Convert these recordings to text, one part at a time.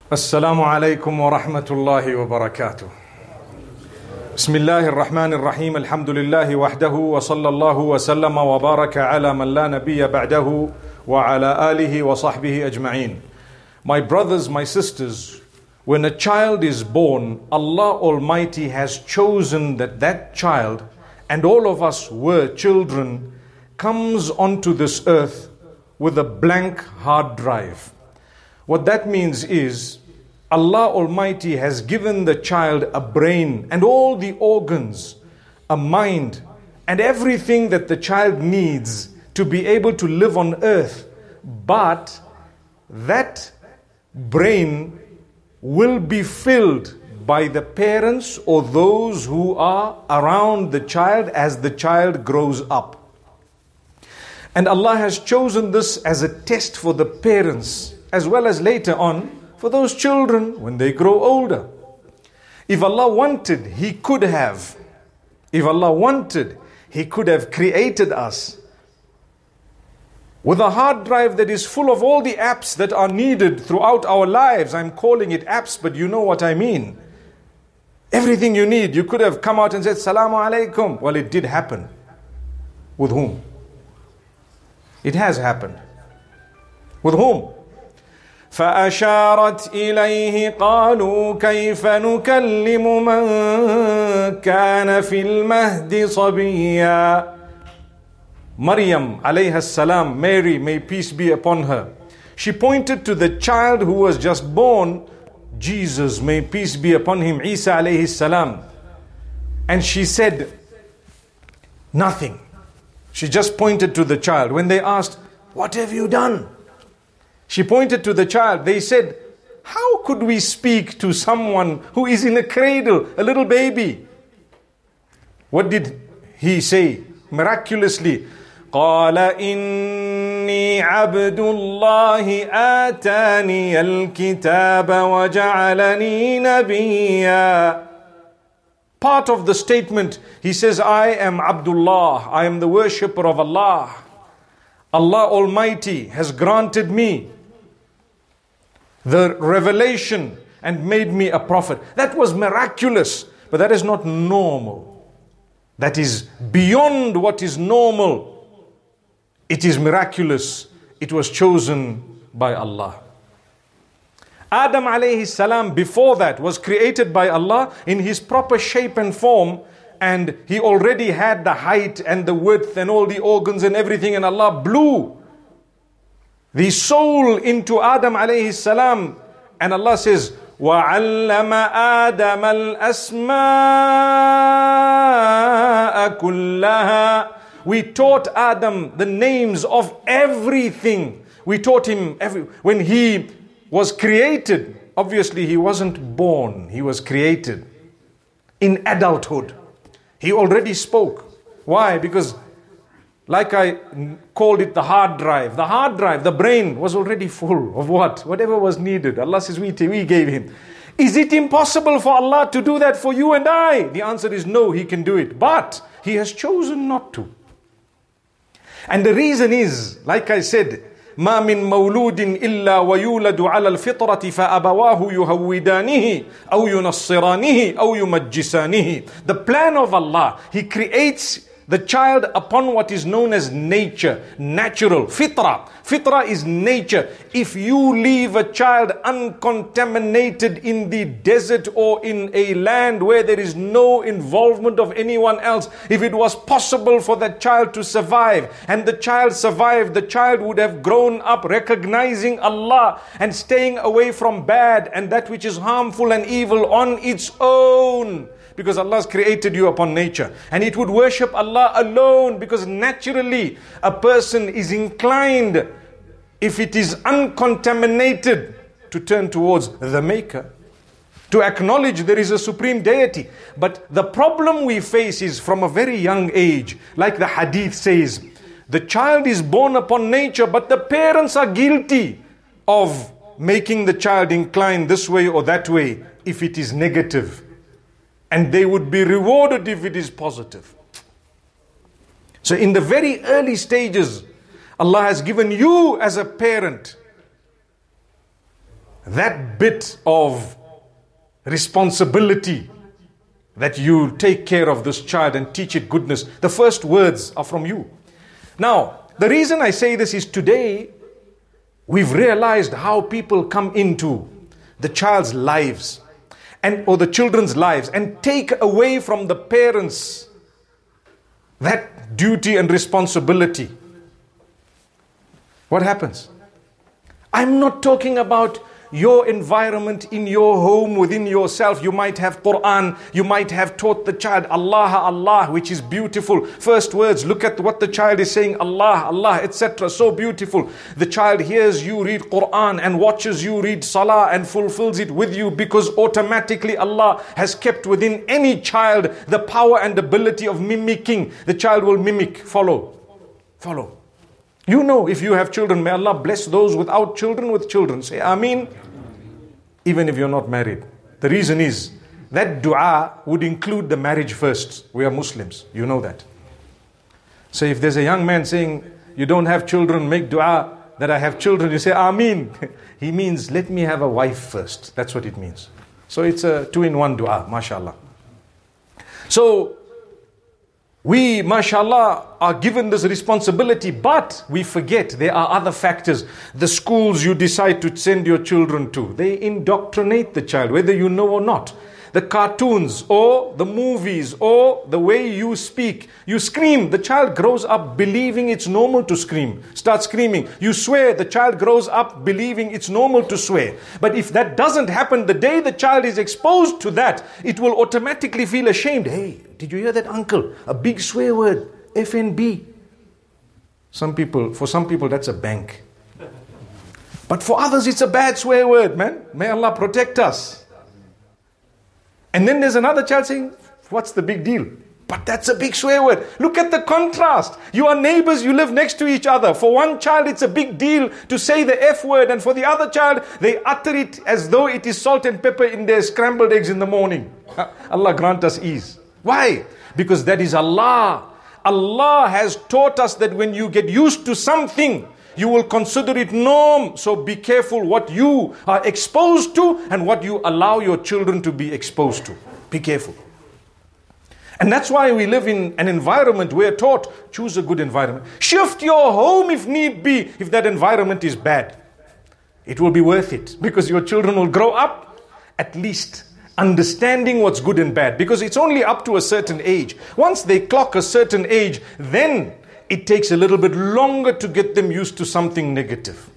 السلام عليكم ورحمة الله وبركاته. بسم الله الرحمن الرحيم. الحمد لله وحده وصلى الله وسلم وبارك على من لا نبي بعده وعلى آله وصحبه أجمعين. My brothers, my sisters, when a child is born, Allah Almighty has chosen that child, and all of us were children, comes onto this earth with a blank hard drive. What that means is Allah Almighty has given the child a brain and all the organs, a mind, and everything that the child needs to be able to live on earth. But that brain will be filled by the parents or those who are around the child as the child grows up. And Allah has chosen this as a test for the parents, as well as later on for those children when they grow older. If Allah wanted, He could have. If Allah wanted, He could have created us with a hard drive that is full of all the apps that are needed throughout our lives. I'm calling it apps, but you know what I mean. Everything you need. You could have come out and said, Salamu alaikum. Well, it did happen. With whom? It has happened. With whom? فأشارت إليه قالوا كيف نكلم من كان في المهد صبيا. Maryam alayha salam, Mary, may peace be upon her, she pointed to the child who was just born, Jesus, may peace be upon him, Isa alayhi salam, and she said nothing. She just pointed to the child. When they asked, what have you done? She pointed to the child. They said, how could we speak to someone who is in a cradle, a little baby? What did he say? Miraculously, قال إني عبد الله آتاني الكتاب وجعلني نبيا. Part of the statement, he says, I am Abdullah, I am the worshipper of Allah. Allah Almighty has granted me the revelation and made me a prophet. That was miraculous, but that is not normal. That is beyond what is normal. It is miraculous. It was chosen by Allah. Adam alayhi salam before that was created by Allah in his proper shape and form, and he already had the height and the width and all the organs and everything, and Allah blew the soul into Adam alayhi salam, and Allah says, وَعَلَّمَ آدَمَ الْأَسْمَاءَ كُلَّهَا. We taught Adam the names of everything. We taught him when he was created. Obviously he wasn't born, he was created in adulthood. He already spoke. Why? Because like I called it the hard drive. The hard drive, the brain was already full of what? Whatever was needed. Allah says we gave him. Is it impossible for Allah to do that for you and I? The answer is no, He can do it. But He has chosen not to. And the reason is, like I said, ما من مولود إلا ويولد على الفطرة فأبواه يهودانه أو ينصرانه أو يمجسانه. The plan of Allah, He creates the child upon what is known as nature, natural, fitra. Fitra is nature. If you leave a child uncontaminated in the desert or in a land where there is no involvement of anyone else, if it was possible for that child to survive, and the child survived, the child would have grown up recognizing Allah and staying away from bad and that which is harmful and evil on its own. Because Allah has created you upon nature. And it would worship Allah alone, because naturally a person is inclined, if it is uncontaminated, to turn towards the Maker, to acknowledge there is a supreme deity. But the problem we face is from a very young age, like the hadith says, the child is born upon nature, but the parents are guilty of making the child incline this way or that way if it is negative. And they would be rewarded if it is positive. So in the very early stages, Allah has given you as a parent that bit of responsibility that you take care of this child and teach it goodness, the first words are from you. Now, the reason I say this is today, we've realized how people come into the child's lives or the children's lives and take away from the parents that duty and responsibility. What happens? I'm not talking about your environment in your home, within yourself. You might have Quran, you might have taught the child Allah, Allah, which is beautiful. First words, look at what the child is saying, Allah, Allah, etc. So beautiful. The child hears you read Quran and watches you read Salah and fulfills it with you, because automatically Allah has kept within any child the power and ability of mimicking. The child will mimic, follow. You know, if you have children, may Allah bless those without children with children. Say Ameen. Even if you're not married. The reason is, that dua would include the marriage first. We are Muslims. You know that. So if there's a young man saying, you don't have children, make dua that I have children, you say Ameen. He means, let me have a wife first. That's what it means. So it's a 2-in-1 dua, mashallah. So, we, mashallah, are given this responsibility, but we forget there are other factors. The schools you decide to send your children to, they indoctrinate the child, whether you know or not. The cartoons or the movies or the way you speak, you scream, the child grows up believing it's normal to scream. Start screaming. You swear, the child grows up believing it's normal to swear. But if that doesn't happen, the day the child is exposed to that, it will automatically feel ashamed. Hey, did you hear that, uncle? A big swear word, FNB. For some people, that's a bank. But for others, it's a bad swear word, man. May Allah protect us. And then there's another child saying, what's the big deal? But that's a big swear word. Look at the contrast. You are neighbors, you live next to each other. For one child, it's a big deal to say the F word. And for the other child, they utter it as though it is salt and pepper in their scrambled eggs in the morning. Allah grant us ease. Why? Because that is Allah. Allah has taught us that when you get used to something, you will consider it norm. So be careful what you are exposed to and what you allow your children to be exposed to. Be careful. And that's why we live in an environment where taught, choose a good environment. Shift your home if need be, if that environment is bad. It will be worth it, because your children will grow up at least understanding what's good and bad, because it's only up to a certain age. Once they clock a certain age, then it takes a little bit longer to get them used to something negative.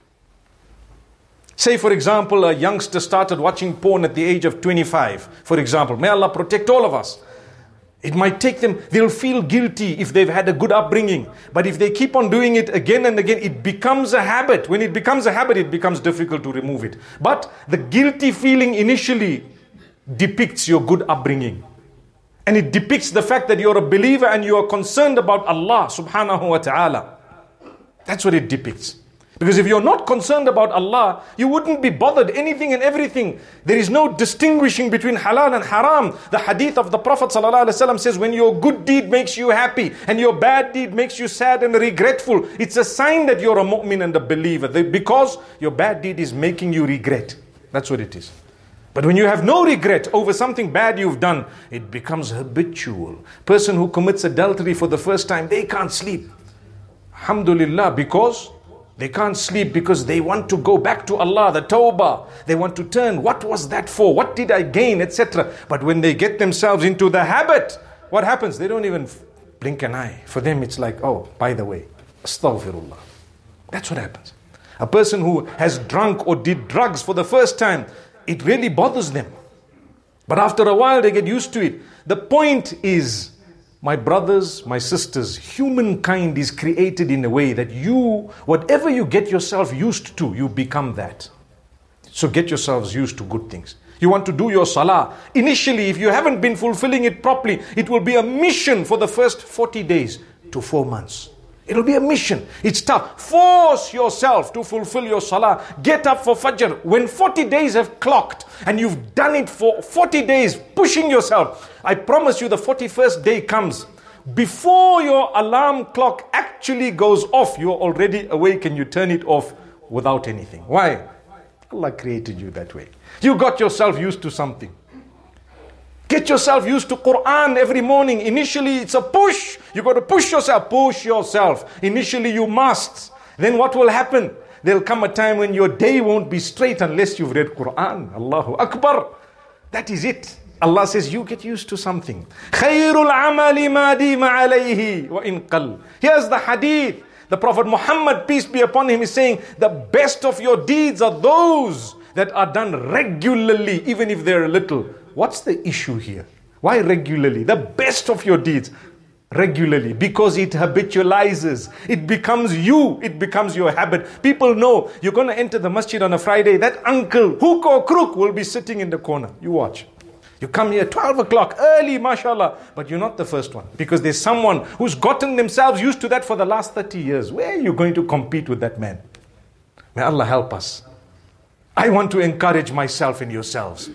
Say, for example, a youngster started watching porn at the age of 25, for example. May Allah protect all of us. It might take them, they'll feel guilty if they've had a good upbringing. But if they keep on doing it again and again, it becomes a habit. When it becomes a habit, it becomes difficult to remove it. But the guilty feeling initially depicts your good upbringing. And it depicts the fact that you're a believer and you are concerned about Allah subhanahu wa ta'ala. That's what it depicts. Because if you're not concerned about Allah, you wouldn't be bothered anything and everything. There is no distinguishing between halal and haram. The hadith of the Prophet ﷺ says, when your good deed makes you happy and your bad deed makes you sad and regretful, it's a sign that you're a mu'min and a believer. Because your bad deed is making you regret. That's what it is. But when you have no regret over something bad you've done, it becomes habitual. Person who commits adultery for the first time, they can't sleep. Alhamdulillah, because they can't sleep because they want to go back to Allah, the tawbah. They want to turn. What was that for? What did I gain, etc. But when they get themselves into the habit, what happens? They don't even blink an eye. For them it's like, oh, by the way, astaghfirullah. That's what happens. A person who has drunk or did drugs for the first time, it really bothers them. But after a while they get used to it. The point is, my brothers, my sisters, humankind is created in a way that you, whatever you get yourself used to, you become that. So get yourselves used to good things. You want to do your salah. Initially, if you haven't been fulfilling it properly, it will be a mission for the first 40 days to 4 months. It'll be a mission. It's tough. Force yourself to fulfill your salah. Get up for Fajr. When 40 days have clocked and you've done it for 40 days, pushing yourself, I promise you the 41st day comes. Before your alarm clock actually goes off, you're already awake and you turn it off without anything. Why? Allah created you that way. You got yourself used to something. Get yourself used to Quran every morning. Initially, it's a push. You got to push yourself. Push yourself. Initially, you must. Then what will happen? There'll come a time when your day won't be straight unless you've read Quran. Allahu Akbar. That is it. Allah says, you get used to something. خَيْرُ الْعَمَلِ مَا دِيمَ عَلَيْهِ وَإِنْ قَلْ. Here's the hadith. The Prophet Muhammad, peace be upon him, is saying, the best of your deeds are those that are done regularly, even if they're little. What's the issue here? Why regularly? The best of your deeds. Regularly, because it habitualizes. It becomes you. It becomes your habit. People know you're going to enter the masjid on a Friday. That uncle, hook or crook, will be sitting in the corner. You watch. You come here 12 o'clock, early, mashallah. But you're not the first one. Because there's someone who's gotten themselves used to that for the last 30 years. Where are you going to compete with that man? May Allah help us. I want to encourage myself and yourselves.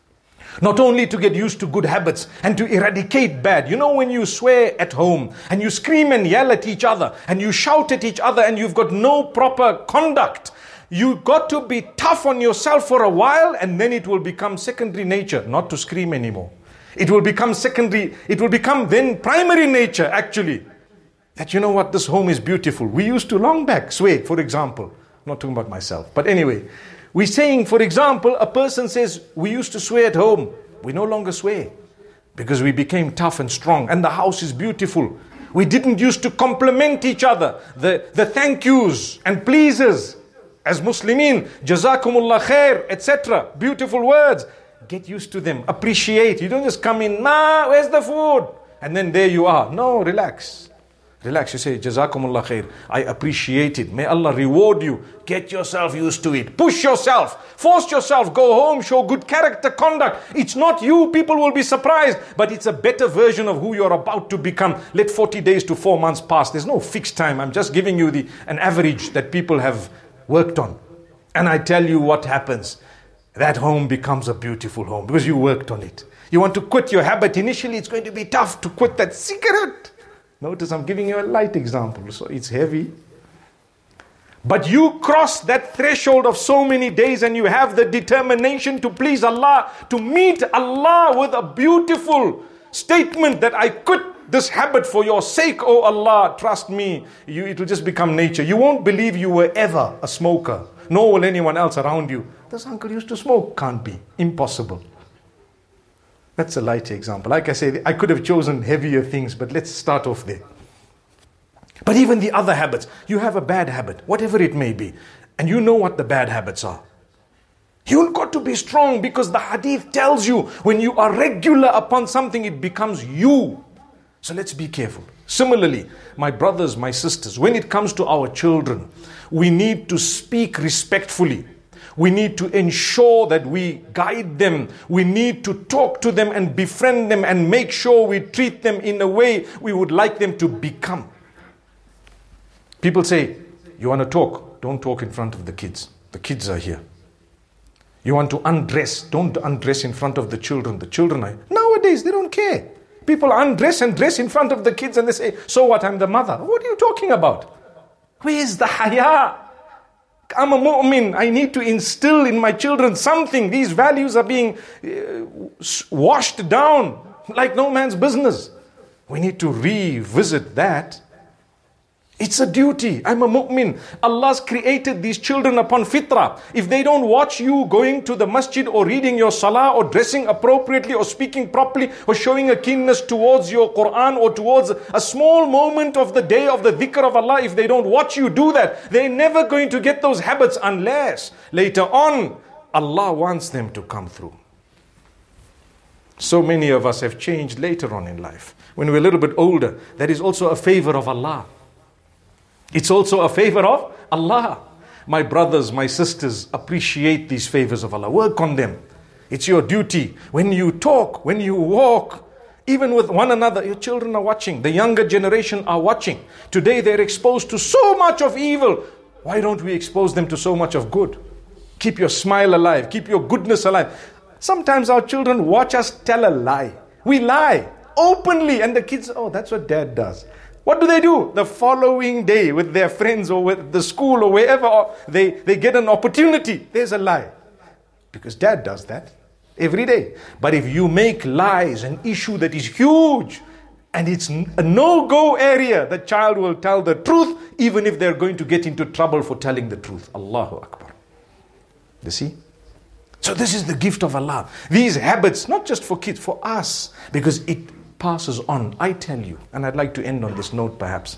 Not only to get used to good habits and to eradicate bad. You know, when you swear at home and you scream and yell at each other and you shout at each other and you've got no proper conduct, you got to be tough on yourself for a while, and then it will become secondary nature, not to scream anymore. It will become secondary, it will become then primary nature actually. That you know what, this home is beautiful. We used to long back swear, for example. I'm not talking about myself, but anyway. We're saying, for example, a person says, we used to swear at home. We no longer swear because we became tough and strong and the house is beautiful. We didn't used to compliment each other. The thank yous and pleases as Muslimin, Jazakumullah khair, etc. Beautiful words. Get used to them. Appreciate. You don't just come in, Ma, where's the food? And then there you are. No, relax. Relax, you say, Jazakumullah khair. I appreciate it. May Allah reward you. Get yourself used to it. Push yourself. Force yourself. Go home. Show good character, conduct. It's not you. People will be surprised. But it's a better version of who you're about to become. Let 40 days to 4 months pass. There's no fixed time. I'm just giving you an average that people have worked on. And I tell you what happens. That home becomes a beautiful home because you worked on it. You want to quit your habit. Initially, it's going to be tough to quit that cigarette. Notice I'm giving you a light example, so it's heavy. But you cross that threshold of so many days and you have the determination to please Allah, to meet Allah with a beautiful statement that I quit this habit for your sake, oh Allah. Trust me, it will just become nature. You won't believe you were ever a smoker, nor will anyone else around you. This uncle used to smoke. Can't be. Impossible. That's a light example. Like I say, I could have chosen heavier things, but let's start off there. But even the other habits, you have a bad habit, whatever it may be, and you know what the bad habits are. You've got to be strong because the hadith tells you when you are regular upon something, it becomes you. So let's be careful. Similarly, my brothers, my sisters, when it comes to our children, we need to speak respectfully. We need to ensure that we guide them. We need to talk to them and befriend them and make sure we treat them in a way we would like them to become. People say, you want to talk? Don't talk in front of the kids. The kids are here. You want to undress? Don't undress in front of the children. The children are here. Nowadays, they don't care. People undress and dress in front of the kids and they say, so what, I'm the mother. What are you talking about? Where's the haya? I'm a mu'min. I need to instill in my children something. These values are being washed down like no man's business. We need to revisit that. It's a duty. I'm a mu'min. Allah's created these children upon fitrah. If they don't watch you going to the masjid or reading your salah or dressing appropriately or speaking properly or showing a keenness towards your Quran or towards a small moment of the day of the dhikr of Allah, if they don't watch you do that, they're never going to get those habits unless later on Allah wants them to come through. So many of us have changed later on in life. When we're a little bit older, that is also a favor of Allah. It's also a favor of Allah. My brothers, my sisters, appreciate these favors of Allah. Work on them. It's your duty. When you talk, when you walk, even with one another, your children are watching. The younger generation are watching. Today they're exposed to so much of evil. Why don't we expose them to so much of good? Keep your smile alive. Keep your goodness alive. Sometimes our children watch us tell a lie. We lie openly and the kids, oh, that's what dad does. What do? The following day with their friends or with the school or wherever they get an opportunity, there's a lie. Because dad does that every day. But if you make lies an issue that is huge and it's a no-go area, the child will tell the truth even if they're going to get into trouble for telling the truth. Allahu Akbar. You see? So this is the gift of Allah. These habits, not just for kids, for us, because it passes on. I tell you, and I'd like to end on this note perhaps.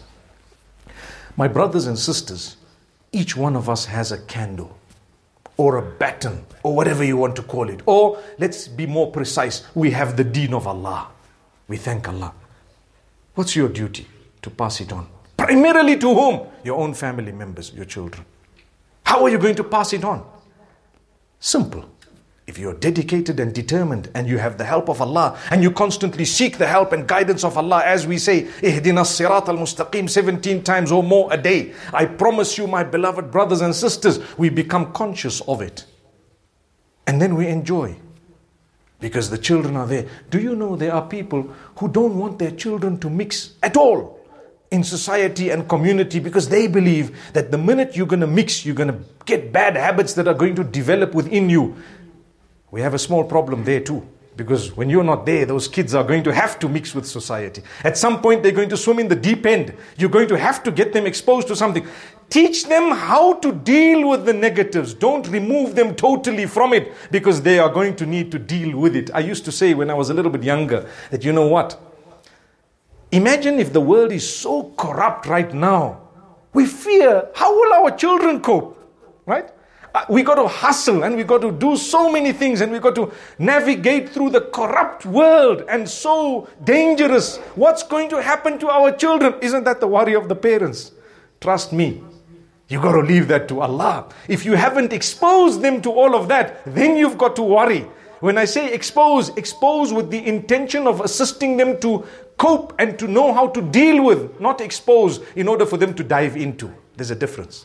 My brothers and sisters, each one of us has a candle or a baton or whatever you want to call it. Or let's be more precise, we have the deen of Allah. We thank Allah. What's your duty? To pass it on. Primarily to whom? Your own family members, your children. How are you going to pass it on? Simple. If you're dedicated and determined and you have the help of Allah and you constantly seek the help and guidance of Allah, as we say, Ihdina as-sirat al-mustaqim 17 times or more a day, I promise you, my beloved brothers and sisters, we become conscious of it. And then we enjoy. Because the children are there. Do you know there are people who don't want their children to mix at all in society and community, because they believe that the minute you're going to mix, you're going to get bad habits that are going to develop within you. We have a small problem there too, because when you're not there, those kids are going to have to mix with society. At some point, they're going to swim in the deep end. You're going to have to get them exposed to something. Teach them how to deal with the negatives. Don't remove them totally from it, because they are going to need to deal with it. I used to say when I was a little bit younger that, you know what? Imagine if the world is so corrupt right now. We fear, how will our children cope? Right? We got to hustle and we got to do so many things and we got to navigate through the corrupt world and so dangerous. What's going to happen to our children? Isn't that the worry of the parents? Trust me, you got to leave that to Allah. If you haven't exposed them to all of that, then you've got to worry. When I say expose with the intention of assisting them to cope and to know how to deal with, not expose in order for them to dive into. There's a difference.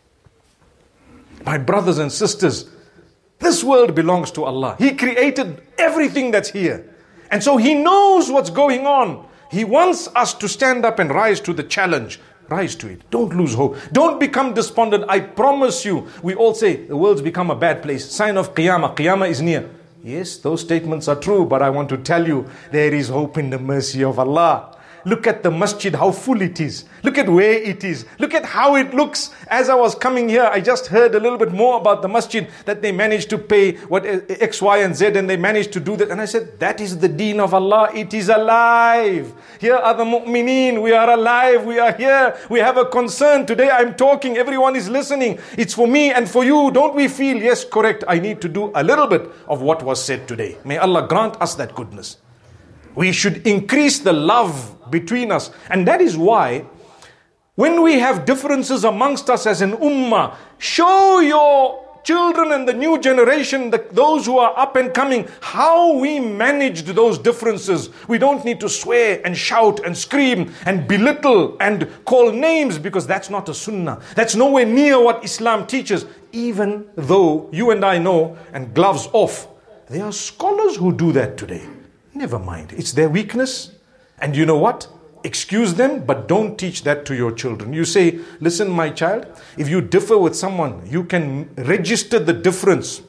My brothers and sisters, this world belongs to Allah. He created everything that's here. And so He knows what's going on. He wants us to stand up and rise to the challenge. Rise to it. Don't lose hope. Don't become despondent. I promise you, we all say the world's become a bad place. Sign of Qiyamah. Qiyamah is near. Yes, those statements are true, but I want to tell you, there is hope in the mercy of Allah. Look at the masjid, how full it is. Look at where it is. Look at how it looks. As I was coming here, I just heard a little bit more about the masjid, that they managed to pay what X, Y, and Z, and they managed to do that. And I said, that is the deen of Allah. It is alive. Here are the mu'mineen. We are alive. We are here. We have a concern. Today I'm talking. Everyone is listening. It's for me and for you. Don't we feel, yes, correct, I need to do a little bit of what was said today. May Allah grant us that goodness. We should increase the love between us. And that is why when we have differences amongst us as an ummah, show your children and the new generation, those who are up and coming, how we managed those differences. We don't need to swear and shout and scream and belittle and call names, because that's not a sunnah. That's nowhere near what Islam teaches. Even though you and I know, and gloves off, there are scholars who do that today. Never mind. It's their weakness. And you know what? Excuse them, but don't teach that to your children. You say, listen, my child, if you differ with someone, you can register the difference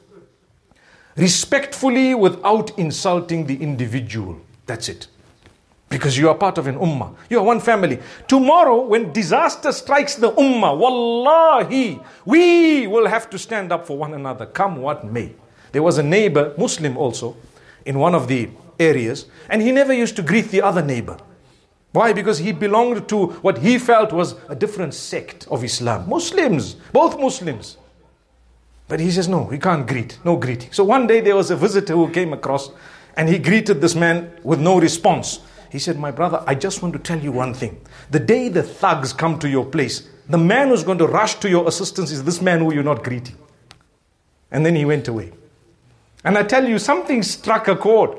respectfully without insulting the individual. That's it. Because you are part of an ummah. You are one family. Tomorrow, when disaster strikes the ummah, wallahi, we will have to stand up for one another, come what may. There was a neighbor, Muslim also, in one of the areas, and he never used to greet the other neighbor. Why? Because he belonged to what he felt was a different sect of Islam. Muslims, both Muslims. But he says, no, we can't greet, no greeting. So one day there was a visitor who came across, and he greeted this man with no response. He said, my brother, I just want to tell you one thing. The day the thugs come to your place, the man who's going to rush to your assistance is this man who you're not greeting. And then he went away. And I tell you, something struck a chord.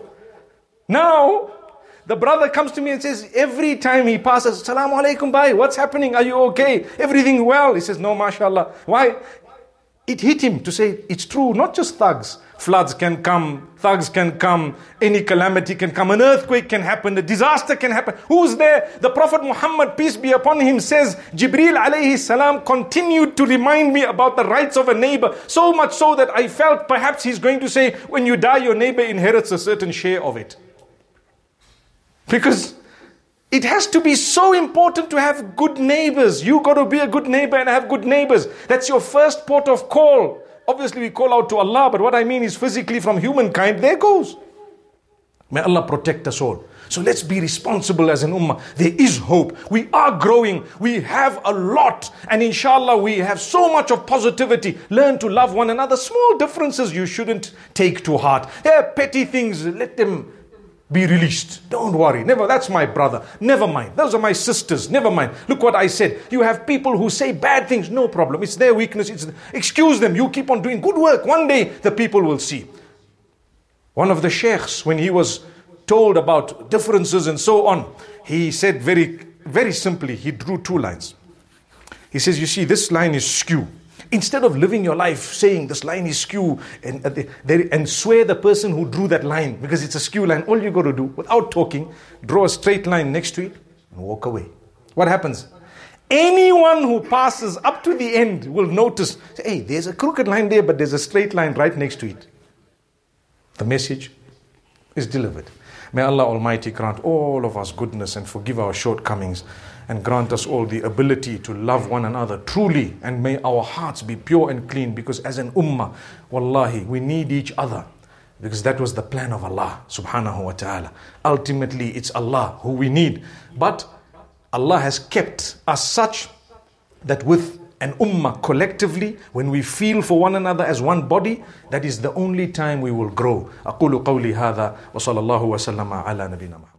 Now, the brother comes to me and says, every time he passes, Assalamu alaikum, bhai, what's happening? Are you okay? Everything well? He says, no, mashallah. Why? It hit him to say, it's true, not just thugs. Floods can come, thugs can come, any calamity can come, an earthquake can happen, a disaster can happen. Who's there? The Prophet Muhammad, peace be upon him, says, Jibreel alayhi salam continued to remind me about the rights of a neighbor, so much so that I felt perhaps he's going to say, when you die, your neighbor inherits a certain share of it. Because it has to be so important to have good neighbors. You got to be a good neighbor and have good neighbors. That's your first port of call. Obviously we call out to Allah, but what I mean is physically from humankind, there goes. May Allah protect us all. So let's be responsible as an ummah. There is hope. We are growing. We have a lot. And inshallah we have so much of positivity. Learn to love one another. Small differences you shouldn't take to heart. There are petty things. Let them be released. Don't worry. Never. That's my brother. Never mind. Those are my sisters. Never mind. Look what I said. You have people who say bad things. No problem. It's their weakness. Excuse them. You keep on doing good work. One day the people will see. One of the sheikhs, when he was told about differences and so on, he said very, very simply, he drew 2 lines. He says, you see, this line is skew. Instead of living your life saying this line is skew and swear the person who drew that line because it's a skew line, all you got to do without talking, draw a straight line next to it and walk away. What happens? Anyone who passes up to the end will notice, hey, there's a crooked line there, but there's a straight line right next to it. The message is delivered. May Allah Almighty grant all of us goodness and forgive our shortcomings, and grant us all the ability to love one another truly, and may our hearts be pure and clean, because as an ummah, wallahi, we need each other, because that was the plan of Allah subhanahu wa ta'ala. Ultimately, it's Allah who we need. But Allah has kept us such that with an ummah collectively, when we feel for one another as one body, that is the only time we will grow. أقول قولي هذا وصلى الله وسلم على نبينا محمد.